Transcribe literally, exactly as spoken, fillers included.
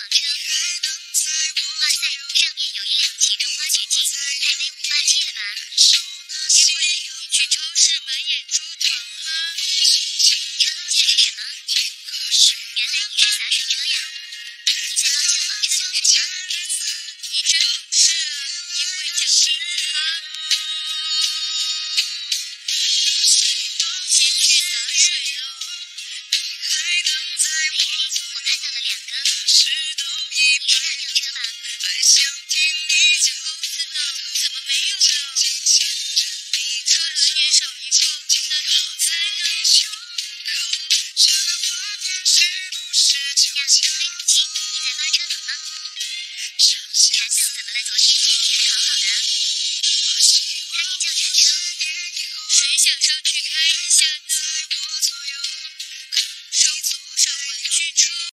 车。哇塞，上面有一辆骑着挖掘机，还没五霸气了吧？ 因为你去超市买眼珠糖啦。 车是什么？原来你是洒水车呀！你在帮消防车讲水吗？ 你真懂事啊，你会讲日语吗？先去洒水了。 嘿嘿，我看到了两个。你是大吊车吧？ 这公司呢？怎么没有了？车轮也少一个，那怎么开呢？ 呀，推土机，你在挖车棚吗？铲等怎么了？昨天天气还好好的。它也叫铲车。 谁想上去开一下呢？收获不少玩具车。